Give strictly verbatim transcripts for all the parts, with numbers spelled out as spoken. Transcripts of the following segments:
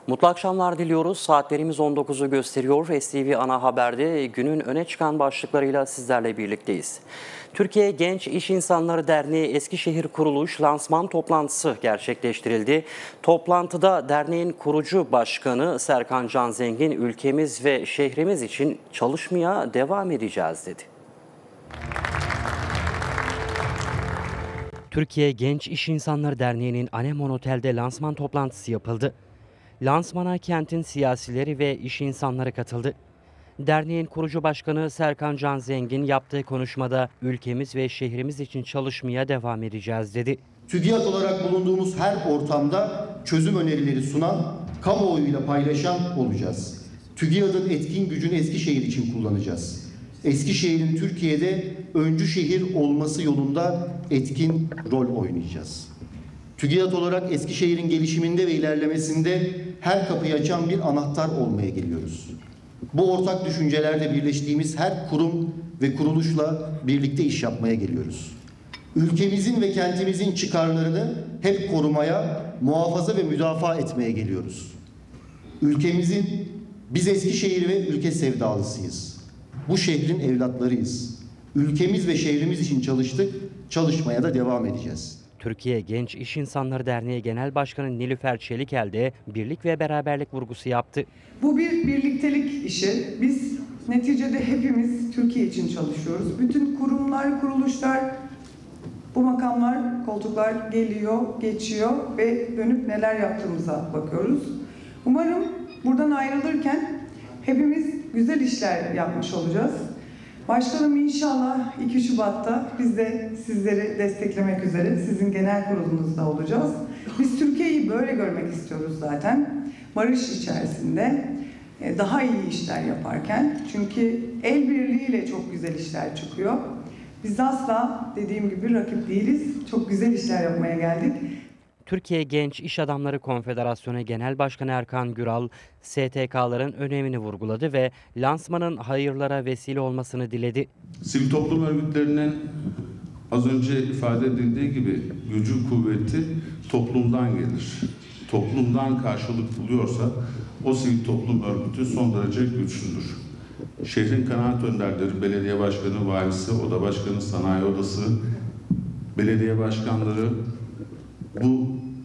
Mutlu akşamlar diliyoruz. Saatlerimiz on dokuzu gösteriyor. S T V Ana Haber'de günün öne çıkan başlıklarıyla sizlerle birlikteyiz. Türkiye Genç İş İnsanları Derneği Eskişehir Kuruluş lansman toplantısı gerçekleştirildi. Toplantıda derneğin kurucu başkanı Serkan Can Zengin, ülkemiz ve şehrimiz için çalışmaya devam edeceğiz dedi. Türkiye Genç İş İnsanları Derneği'nin Anemon Otel'de lansman toplantısı yapıldı. Lansmana kentin siyasileri ve iş insanları katıldı. Derneğin kurucu başkanı Serkan Can Zengin yaptığı konuşmada ülkemiz ve şehrimiz için çalışmaya devam edeceğiz dedi. TÜGİAD olarak bulunduğumuz her ortamda çözüm önerileri sunan, kamuoyuyla paylaşan olacağız. TÜGİAD'ın etkin gücünü Eskişehir için kullanacağız. Eskişehir'in Türkiye'de öncü şehir olması yolunda etkin rol oynayacağız. TÜGİAD olarak Eskişehir'in gelişiminde ve ilerlemesinde her kapıyı açan bir anahtar olmaya geliyoruz. Bu ortak düşüncelerde birleştiğimiz her kurum ve kuruluşla birlikte iş yapmaya geliyoruz. Ülkemizin ve kentimizin çıkarlarını hep korumaya, muhafaza ve müdafaa etmeye geliyoruz. Ülkemizin, biz Eskişehir ve ülke sevdalısıyız. Bu şehrin evlatlarıyız. Ülkemiz ve şehrimiz için çalıştık, çalışmaya da devam edeceğiz. Türkiye Genç İş İnsanları Derneği Genel Başkanı Nilüfer Çelikel de birlik ve beraberlik vurgusu yaptı. Bu bir birliktelik işi. Biz neticede hepimiz Türkiye için çalışıyoruz. Bütün kurumlar, kuruluşlar, bu makamlar, koltuklar geliyor, geçiyor ve dönüp neler yaptığımıza bakıyoruz. Umarım buradan ayrılırken hepimiz güzel işler yapmış olacağız. Başkanım inşallah iki Şubat'ta biz de sizleri desteklemek üzere sizin genel kurulunuzda olacağız. Biz Türkiye'yi böyle görmek istiyoruz zaten. Barış içerisinde daha iyi işler yaparken. Çünkü el birliğiyle çok güzel işler çıkıyor. Biz asla dediğim gibi rakip değiliz. Çok güzel işler yapmaya geldik. Türkiye Genç İş Adamları Konfederasyonu Genel Başkanı Erkan Güral, S T K'ların önemini vurguladı ve lansmanın hayırlara vesile olmasını diledi. Sivil toplum örgütlerinin az önce ifade edildiği gibi gücü, kuvveti toplumdan gelir. Toplumdan karşılık buluyorsa o sivil toplum örgütü son derece güçlüdür. Şehrin kanaat önderleri, belediye başkanı, valisi, oda başkanı, sanayi odası, belediye başkanları bu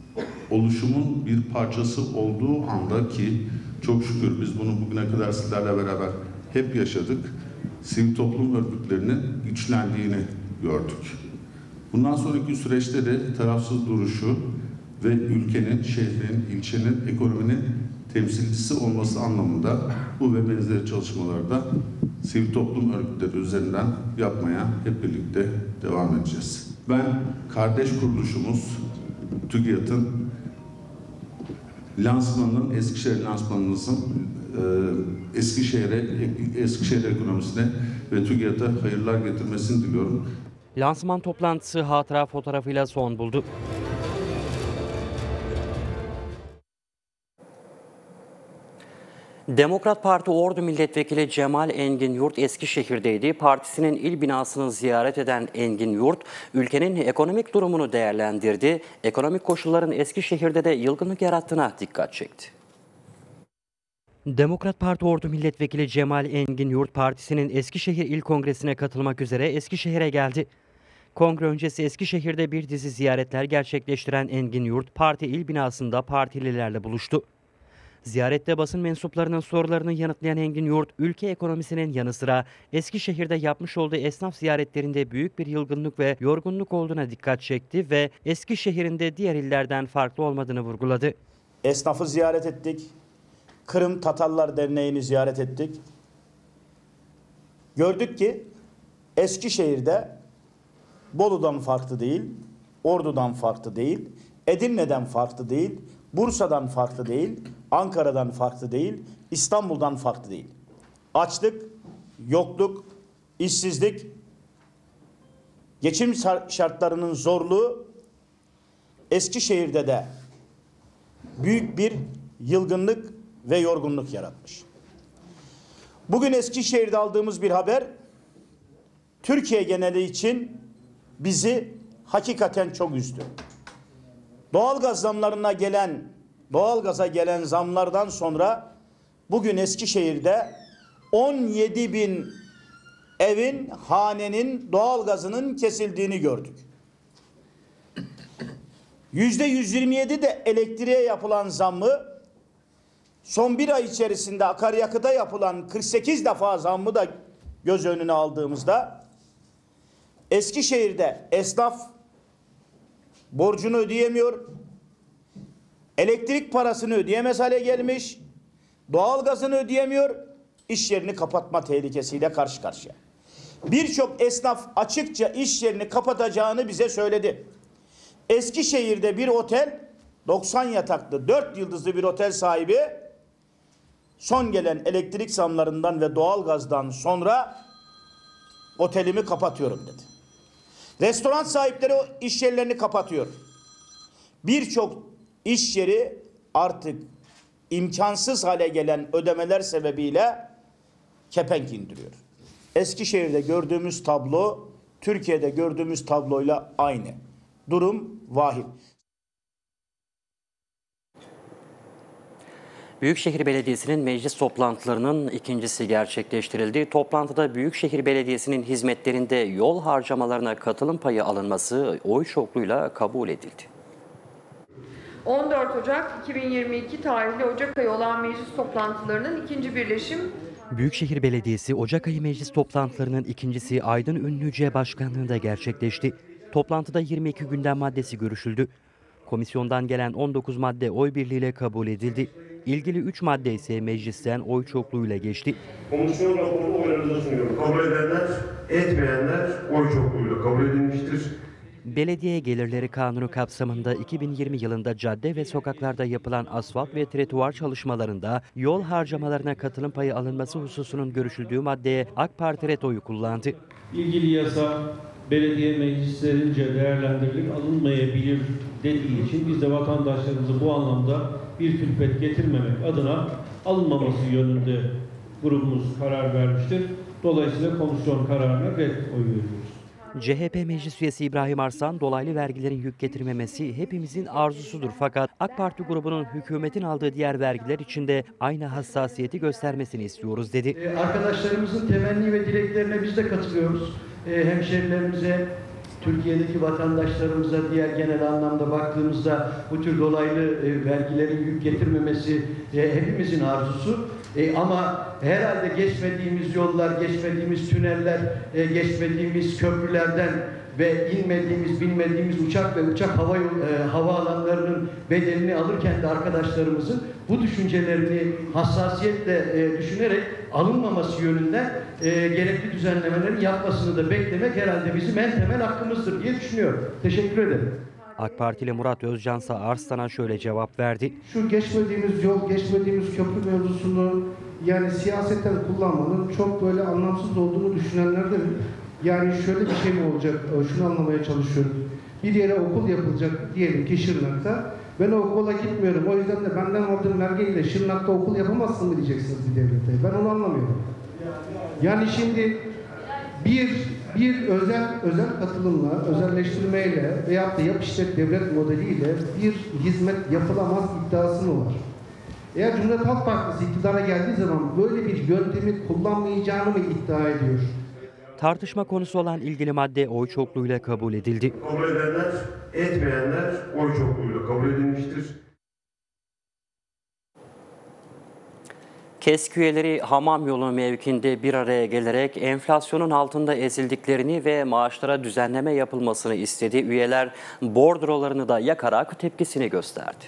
oluşumun bir parçası olduğu anda ki çok şükür biz bunu bugüne kadar sizlerle beraber hep yaşadık. Sivil toplum örgütlerinin güçlendiğini gördük. Bundan sonraki süreçte de tarafsız duruşu ve ülkenin, şehrin, ilçenin, ekonominin temsilcisi olması anlamında bu ve benzeri çalışmalarda sivil toplum örgütleri üzerinden yapmaya hep birlikte devam edeceğiz. Ben kardeş kuruluşumuz TÜGİAD'ın lansmanının, Eskişehir lansmanımızın e, Eskişehir'e, Eskişehir ekonomisine ve TÜGİAD'a hayırlar getirmesini diliyorum. Lansman toplantısı hatıra fotoğrafıyla son buldu. Demokrat Parti Ordu Milletvekili Cemal Engin Yurt Eskişehir'deydi. Partisinin il binasını ziyaret eden Engin Yurt, ülkenin ekonomik durumunu değerlendirdi. Ekonomik koşulların Eskişehir'de de yılgınlık yarattığına dikkat çekti. Demokrat Parti Ordu Milletvekili Cemal Engin Yurt, partisinin Eskişehir İl Kongresi'ne katılmak üzere Eskişehir'e geldi. Kongre öncesi Eskişehir'de bir dizi ziyaretler gerçekleştiren Engin Yurt, parti il binasında partililerle buluştu. Ziyarette basın mensuplarının sorularını yanıtlayan Engin Yurt, ülke ekonomisinin yanı sıra Eskişehir'de yapmış olduğu esnaf ziyaretlerinde büyük bir yılgınlık ve yorgunluk olduğuna dikkat çekti ve Eskişehir'in de diğer illerden farklı olmadığını vurguladı. Esnafı ziyaret ettik. Kırım Tatarlar Derneği'ni ziyaret ettik. Gördük ki Eskişehir'de Bolu'dan farklı değil, Ordu'dan farklı değil, Edirne'den farklı değil, Bursa'dan farklı değil, Ankara'dan farklı değil, İstanbul'dan farklı değil. Açlık, yokluk, işsizlik, geçim şartlarının zorluğu Eskişehir'de de büyük bir yılgınlık ve yorgunluk yaratmış. Bugün Eskişehir'de aldığımız bir haber Türkiye geneli için bizi hakikaten çok üzdü. Doğalgaz zamlarına gelen doğalgaza gelen zamlardan sonra bugün Eskişehir'de on yedi bin evin, hanenin doğalgazının kesildiğini gördük. Yüzde yüz yirmi yedi de elektriğe yapılan zammı, son bir ay içerisinde akaryakıta yapılan kırk sekiz defa zammı da göz önüne aldığımızda Eskişehir'de esnaf borcunu ödeyemiyor, elektrik parasını ödeyemez hale gelmiş, doğalgazını ödeyemiyor, iş yerini kapatma tehlikesiyle karşı karşıya. Birçok esnaf açıkça iş yerini kapatacağını bize söyledi. Eskişehir'de bir otel, doksan yataklı, dört yıldızlı bir otel sahibi, son gelen elektrik zamlarından ve doğalgazdan sonra otelimi kapatıyorum dedi. Restoran sahipleri o iş yerlerini kapatıyor. Birçok iş yeri artık imkansız hale gelen ödemeler sebebiyle kepenk indiriyor. Eskişehir'de gördüğümüz tablo, Türkiye'de gördüğümüz tabloyla aynı. Durum vahim. Büyükşehir Belediyesi'nin meclis toplantılarının ikincisi gerçekleştirildi. Toplantıda Büyükşehir Belediyesi'nin hizmetlerinde yol harcamalarına katılım payı alınması oy çokluğuyla kabul edildi. on dört Ocak iki bin yirmi iki tarihli Ocak ayı olan meclis toplantılarının ikinci birleşim. Büyükşehir Belediyesi Ocak ayı meclis toplantılarının ikincisi Aydın Ünlüce Başkanlığı'nda gerçekleşti. Toplantıda yirmi iki gündem maddesi görüşüldü. Komisyondan gelen on dokuz madde oy birliğiyle kabul edildi. İlgili üç madde ise meclisten oy çokluğuyla geçti. Komisyon raporunu oylarınıza sunuyorum. Kabul edenler, etmeyenler oy çokluğuyla kabul edilmiştir. Belediye Gelirleri Kanunu kapsamında iki bin yirmi yılında cadde ve sokaklarda yapılan asfalt ve tretuar çalışmalarında yol harcamalarına katılım payı alınması hususunun görüşüldüğü maddeye AK Parti ret oyu kullandı. İlgili yasa belediye meclislerince değerlendirilip alınmayabilir dediği için biz de vatandaşlarımızı bu anlamda bir külfet getirmemek adına alınmaması yönünde grubumuz karar vermiştir. Dolayısıyla komisyon kararına ret oyu veriyoruz. C H P Meclis Üyesi İbrahim Arslan, dolaylı vergilerin yük getirmemesi hepimizin arzusudur. Fakat AK Parti grubunun hükümetin aldığı diğer vergiler için de aynı hassasiyeti göstermesini istiyoruz dedi. Ee, arkadaşlarımızın temenni ve dileklerine biz de katılıyoruz. Ee, hemşehrilerimize, Türkiye'deki vatandaşlarımıza diğer genel anlamda baktığımızda bu tür dolaylı e, vergilerin yük getirmemesi e, hepimizin arzusu. E, ama herhalde geçmediğimiz yollar, geçmediğimiz tüneller, e, geçmediğimiz köprülerden ve inmediğimiz, bilmediğimiz uçak ve uçak hava yol, e, havaalanlarının bedelini alırken de arkadaşlarımızın bu düşüncelerini hassasiyetle e, düşünerek alınmaması yönünden e, gerekli düzenlemelerin yapmasını da beklemek herhalde bizim en temel hakkımızdır diye düşünüyorum. Teşekkür ederim. AK Partili Murat Özcan ise Arslan'a şöyle cevap verdi. Şu geçmediğimiz yol, geçmediğimiz köprü mevzusunu yani siyaseten kullanmanın çok böyle anlamsız olduğunu düşünenlerdenim. Yani şöyle bir şey mi olacak? Şunu anlamaya çalışıyorum. Bir yere okul yapılacak diyelim ki Şırnak'ta. Ben o okula gitmiyorum. O yüzden de benden aldığım vergiyle Şırnak'ta okul yapamazsın mı diyeceksiniz bir devlete? Ben onu anlamıyorum. Yani şimdi bir bir özel özel katılımla, özelleştirmeyle veyahut da yap işlet devlet modeliyle bir hizmet yapılamaz iddiası mı var? Eğer Cumhuriyet Halk Partisi iktidara geldiği zaman böyle bir yöntemi kullanmayacağını mı iddia ediyor? Tartışma konusu olan ilgili madde oy çokluğuyla kabul edildi. Kabul edenler, etmeyenler oy çokluğuyla kabul edilmiştir. KESK üyeleri Hamamyolu mevkinde bir araya gelerek enflasyonun altında ezildiklerini ve maaşlara düzenleme yapılmasını istedi. Üyeler bordrolarını da yakarak tepkisini gösterdi.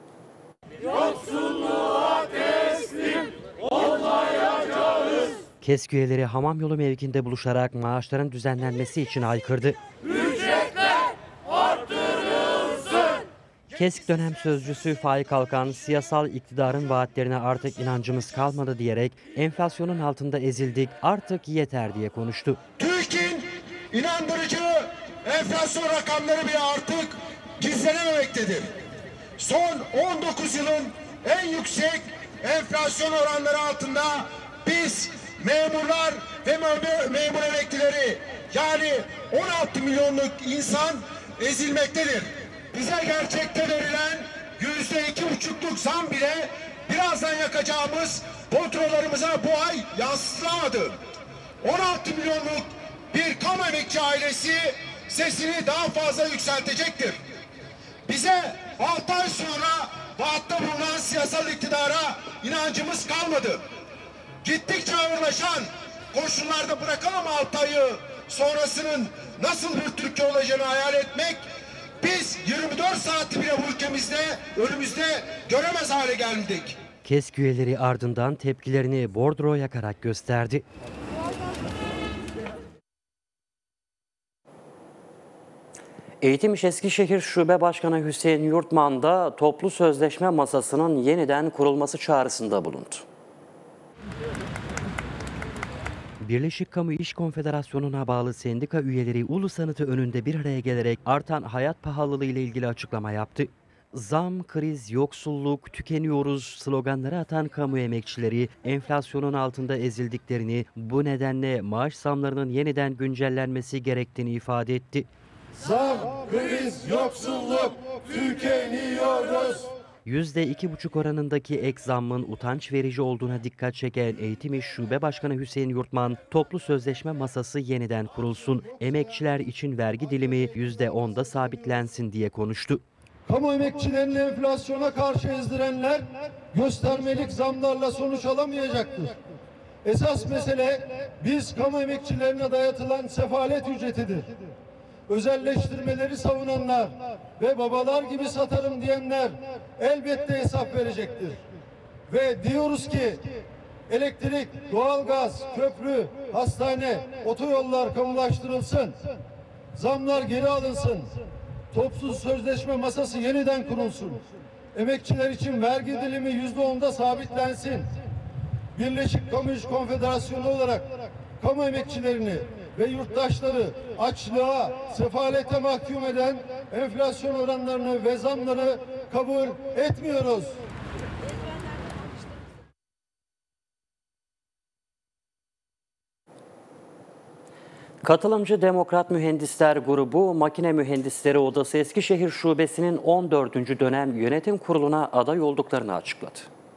Yoksulluğa teslim olmayacağız. KESK üyeleri Hamamyolu mevkinde buluşarak maaşların düzenlenmesi için haykırdı. Ücretler arttırılsın. KESK dönem sözcüsü Faik Alkan, siyasal iktidarın vaatlerine artık inancımız kalmadı diyerek enflasyonun altında ezildik, artık yeter diye konuştu. TÜİK'in inandırıcı enflasyon rakamları bile artık gizlenememektedir. Son on dokuz yılın en yüksek enflasyon oranları altında biz memurlar ve memur emeklileri yani on altı milyonluk insan ezilmektedir. Bize gerçekte verilen yüzde iki buçukluk zam bile birazdan yakacağımız faturalarımıza bu ay yansıtılamadı. on altı milyonluk bir kamu emekçi ailesi sesini daha fazla yükseltecektir. Bize altı ay sonra vaatte bulunan siyasal iktidara inancımız kalmadı. Gittikçe ağırlaşan koşullarda bırakalım altı ayı, sonrasının nasıl bir Türkiye olacağını hayal etmek, biz yirmi dört saati bile bu ülkemizde, önümüzde göremez hale geldik. KESK üyeleri ardından tepkilerini bordro yakarak gösterdi. Eğitim İş Eskişehir Şube Başkanı Hüseyin Yurtman da toplu sözleşme masasının yeniden kurulması çağrısında bulundu. Birleşik Kamu İş Konfederasyonu'na bağlı sendika üyeleri ulus anıtı önünde bir araya gelerek artan hayat pahalılığı ile ilgili açıklama yaptı. Zam, kriz, yoksulluk, tükeniyoruz sloganları atan kamu emekçileri enflasyonun altında ezildiklerini, bu nedenle maaş zamlarının yeniden güncellenmesi gerektiğini ifade etti. Zam, kriz, yoksulluk, tükeniyoruz. yüzde iki buçuk oranındaki ek zammın utanç verici olduğuna dikkat çeken Eğitim İş Şube Başkanı Hüseyin Yurtman, toplu sözleşme masası yeniden kurulsun, emekçiler için vergi dilimi yüzde onda sabitlensin diye konuştu. Kamu emekçilerini enflasyona karşı ezdirenler göstermelik zamlarla sonuç alamayacaktır. Esas mesele biz kamu emekçilerine dayatılan sefalet ücretidir. Özelleştirmeleri savunanlar ve babalar gibi satarım diyenler elbette hesap verecektir. Ve diyoruz ki elektrik, doğalgaz, köprü, hastane, otoyollar kamulaştırılsın. Zamlar geri alınsın. Toplu sözleşme masası yeniden kurulsun. Emekçiler için vergi dilimi yüzde onda sabitlensin. Birleşik Kamu İş Konfederasyonu olarak kamu emekçilerini ve yurttaşları açlığa, sefalete mahkum eden enflasyon oranlarını ve zamları kabul etmiyoruz. Katılımcı Demokrat Mühendisler Grubu Makine Mühendisleri Odası Eskişehir Şubesi'nin on dördüncü dönem yönetim kuruluna aday olduklarını açıkladı.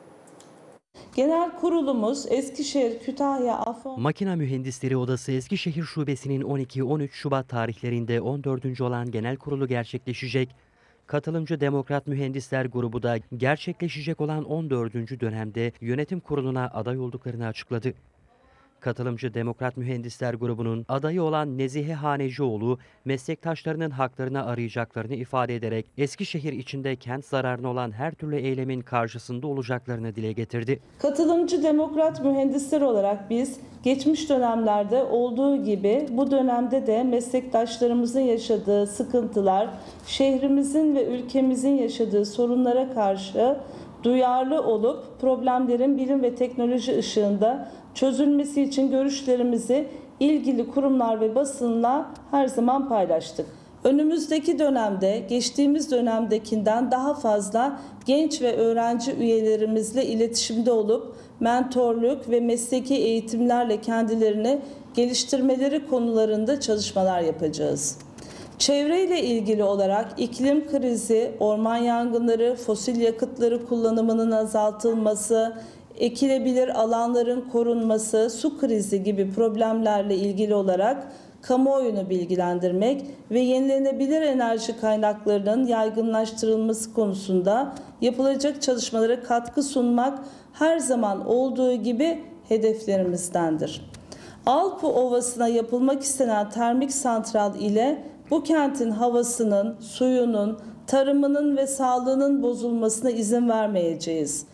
Genel kurulumuz Eskişehir, Kütahya, Afyon... Makine Mühendisleri Odası Eskişehir Şubesi'nin on iki on üç Şubat tarihlerinde on dördüncü olan genel kurulu gerçekleşecek. Katılımcı Demokrat Mühendisler Grubu da gerçekleşecek olan on dördüncü dönemde yönetim kuruluna aday olduklarını açıkladı. Katılımcı Demokrat Mühendisler Grubu'nun adayı olan Nezihe Hanecioğlu, meslektaşlarının haklarını arayacaklarını ifade ederek Eskişehir içinde kent zararına olan her türlü eylemin karşısında olacaklarını dile getirdi. Katılımcı Demokrat Mühendisler olarak biz geçmiş dönemlerde olduğu gibi bu dönemde de meslektaşlarımızın yaşadığı sıkıntılar, şehrimizin ve ülkemizin yaşadığı sorunlara karşı duyarlı olup problemlerin bilim ve teknoloji ışığında çözülmesi için görüşlerimizi ilgili kurumlar ve basınla her zaman paylaştık. Önümüzdeki dönemde geçtiğimiz dönemdekinden daha fazla genç ve öğrenci üyelerimizle iletişimde olup mentorluk ve mesleki eğitimlerle kendilerini geliştirmeleri konularında çalışmalar yapacağız. Çevreyle ilgili olarak iklim krizi, orman yangınları, fosil yakıtları kullanımının azaltılması, ekilebilir alanların korunması, su krizi gibi problemlerle ilgili olarak kamuoyunu bilgilendirmek ve yenilenebilir enerji kaynaklarının yaygınlaştırılması konusunda yapılacak çalışmalara katkı sunmak her zaman olduğu gibi hedeflerimizdendir. Alpu Ovası'na yapılmak istenen termik santral ile bu kentin havasının, suyunun, tarımının ve sağlığının bozulmasına izin vermeyeceğiz.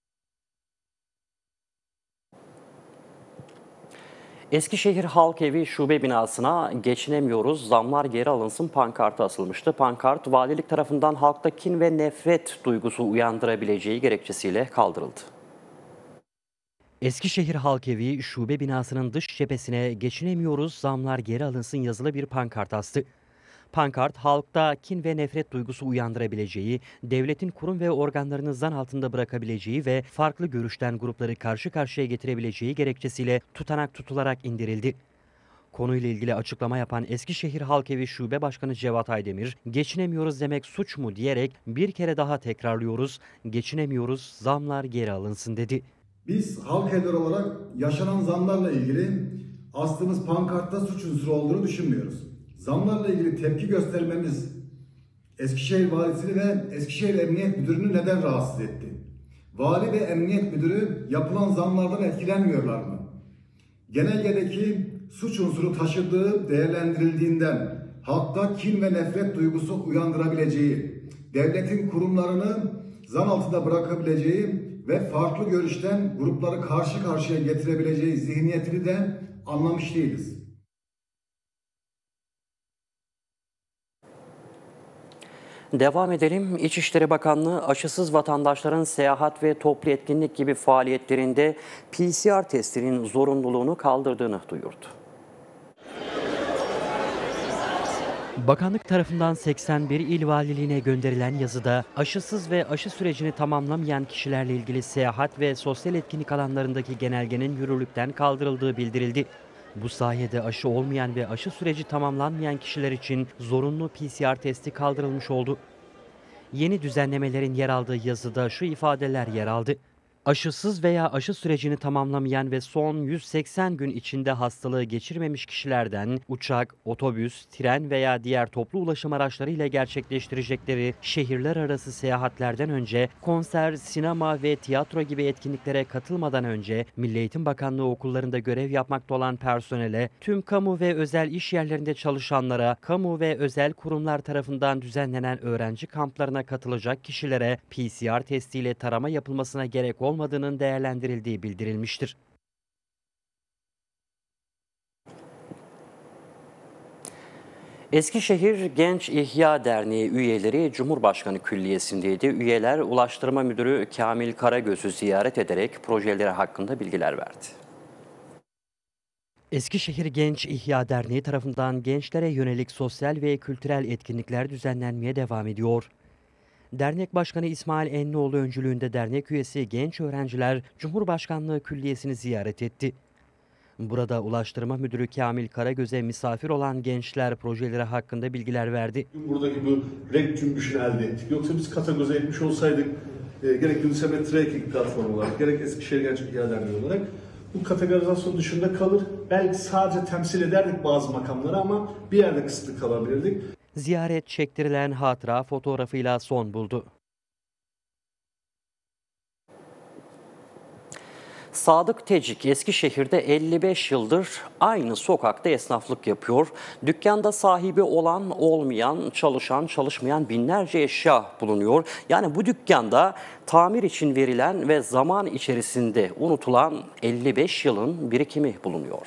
Eskişehir Halk Evi Şube binasına geçinemiyoruz, zamlar geri alınsın pankartı asılmıştı. Pankart valilik tarafından halkta kin ve nefret duygusu uyandırabileceği gerekçesiyle kaldırıldı. Eskişehir Halk Evi Şube binasının dış cephesine geçinemiyoruz, zamlar geri alınsın yazılı bir pankart astı. Pankart, halkta kin ve nefret duygusu uyandırabileceği, devletin kurum ve organlarını zan altında bırakabileceği ve farklı görüşten grupları karşı karşıya getirebileceği gerekçesiyle tutanak tutularak indirildi. Konuyla ilgili açıklama yapan Eskişehir Halkevi Şube Başkanı Cevat Aydemir, geçinemiyoruz demek suç mu diyerek bir kere daha tekrarlıyoruz, geçinemiyoruz, zamlar geri alınsın dedi. Biz halk evleri olarak yaşanan zamlarla ilgili astığımız pankartta suç unsuru olduğunu düşünmüyoruz. Zamlarla ilgili tepki göstermemiz Eskişehir Valisi'ni ve Eskişehir Emniyet Müdürü'nü neden rahatsız etti? Vali ve Emniyet Müdürü yapılan zamlardan etkilenmiyorlar mı? Genelgedeki suç unsuru taşıdığı değerlendirildiğinden halkta kin ve nefret duygusu uyandırabileceği, devletin kurumlarını zan altında bırakabileceği ve farklı görüşten grupları karşı karşıya getirebileceği zihniyetini de anlamış değiliz. Devam edelim. İçişleri Bakanlığı aşısız vatandaşların seyahat ve toplu etkinlik gibi faaliyetlerinde P C R testinin zorunluluğunu kaldırdığını duyurdu. Bakanlık tarafından seksen bir il valiliğine gönderilen yazıda aşısız ve aşı sürecini tamamlamayan kişilerle ilgili seyahat ve sosyal etkinlik alanlarındaki genelgenin yürürlükten kaldırıldığı bildirildi. Bu sayede aşı olmayan ve aşı süreci tamamlanmayan kişiler için zorunlu P C R testi kaldırılmış oldu. Yeni düzenlemelerin yer aldığı yazıda şu ifadeler yer aldı. Aşısız veya aşı sürecini tamamlamayan ve son yüz seksen gün içinde hastalığı geçirmemiş kişilerden uçak, otobüs, tren veya diğer toplu ulaşım araçlarıyla gerçekleştirecekleri şehirler arası seyahatlerden önce konser, sinema ve tiyatro gibi etkinliklere katılmadan önce Milli Eğitim Bakanlığı okullarında görev yapmakta olan personele, tüm kamu ve özel iş yerlerinde çalışanlara, kamu ve özel kurumlar tarafından düzenlenen öğrenci kamplarına katılacak kişilere P C R testiyle tarama yapılmasına gerek olmadan olmadığının değerlendirildiği bildirilmiştir. Eskişehir Genç İhya Derneği üyeleri Cumhurbaşkanı Külliyesi'ndeydi. Üyeler Ulaştırma Müdürü Kamil Karagöz'ü ziyaret ederek projeleri hakkında bilgiler verdi. Eskişehir Genç İhya Derneği tarafından gençlere yönelik sosyal ve kültürel etkinlikler düzenlenmeye devam ediyor. Dernek Başkanı İsmail Enlioğlu öncülüğünde dernek üyesi genç öğrenciler Cumhurbaşkanlığı Külliyesi'ni ziyaret etti. Burada Ulaştırma Müdürü Kamil Karagöz'e misafir olan gençler projeleri hakkında bilgiler verdi. Buradaki bu renk cümbüşünü elde ettik. Yoksa biz kategorize etmiş olsaydık e, gerek Gülseme Trekking platformu olarak gerek Eskişehir Genç İhya Derneği olarak bu kategorizasyon dışında kalır. Belki sadece temsil ederdik bazı makamları ama bir yerde kısıtlı kalabilirdik. Ziyaret çektirilen hatıra fotoğrafıyla son buldu. Sadık Tecik Eskişehir'de elli beş yıldır aynı sokakta esnaflık yapıyor. Dükkanda sahibi olan, olmayan, çalışan, çalışmayan binlerce eşya bulunuyor. Yani bu dükkanda tamir için verilen ve zaman içerisinde unutulan elli beş yılın birikimi bulunuyor.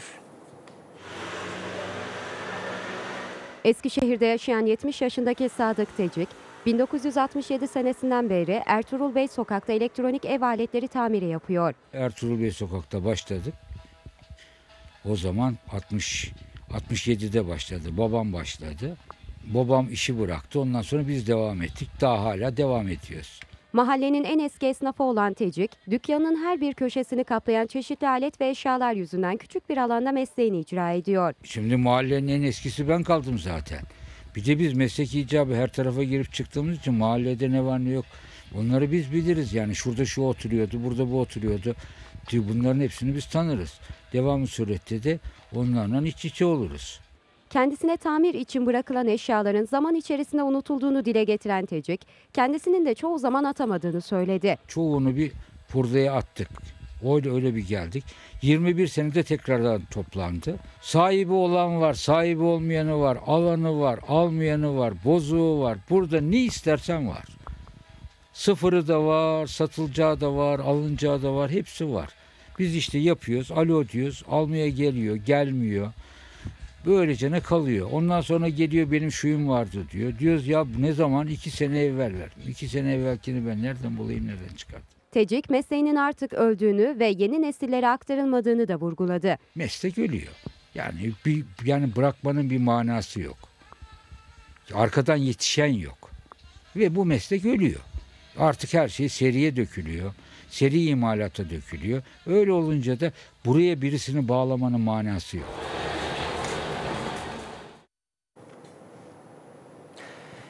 Eskişehir'de yaşayan yetmiş yaşındaki Sadık Tecik, bin dokuz yüz altmış yedi senesinden beri Ertuğrul Bey Sokak'ta elektronik ev aletleri tamiri yapıyor. Ertuğrul Bey Sokak'ta başladık. O zaman altmış altmış yedide başladı. Babam başladı. Babam işi bıraktı. Ondan sonra biz devam ettik. Daha hala devam ediyoruz. Mahallenin en eski esnafı olan Tecik, dükkanın her bir köşesini kaplayan çeşitli alet ve eşyalar yüzünden küçük bir alanda mesleğini icra ediyor. Şimdi mahallenin en eskisi ben kaldım zaten. Bir de biz meslek icabı her tarafa girip çıktığımız için mahallede ne var ne yok onları biz biliriz. Yani şurada şu oturuyordu, burada bu oturuyordu. Bunların hepsini biz tanırız. Devamı surette de onlarla iç içe oluruz. Kendisine tamir için bırakılan eşyaların zaman içerisinde unutulduğunu dile getiren Tecik, kendisinin de çoğu zaman atamadığını söyledi. Çoğunu bir hurdaya attık. Öyle öyle bir geldik. yirmi bir senede tekrardan toplandı. Sahibi olan var, sahibi olmayanı var, alanı var, almayanı var, bozuğu var. Burada ne istersen var. Sıfırı da var, satılacağı da var, alınacağı da var, hepsi var. Biz işte yapıyoruz, alo diyoruz, almaya geliyor, gelmiyor. Böylece ne kalıyor. Ondan sonra geliyor benim şuyum vardı diyor. Diyoruz ya ne zaman? iki sene evvel verdim. İki sene evvelkini ben nereden bulayım, nereden çıkardım? Tecik mesleğinin artık öldüğünü ve yeni nesillere aktarılmadığını da vurguladı. Meslek ölüyor. Yani bir yani bırakmanın bir manası yok. Arkadan yetişen yok. Ve bu meslek ölüyor. Artık her şey seriye dökülüyor. Seri imalata dökülüyor. Öyle olunca da buraya birisini bağlamanın manası yok.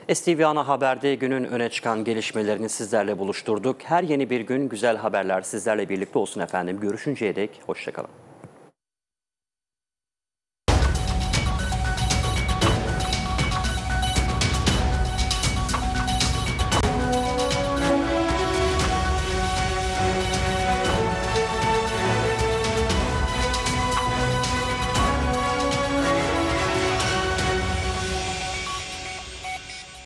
S T V Ana Haber'de günün öne çıkan gelişmelerini sizlerle buluşturduk. Her yeni bir gün güzel haberler sizlerle birlikte olsun efendim. Görüşünceye dek hoşça kalın.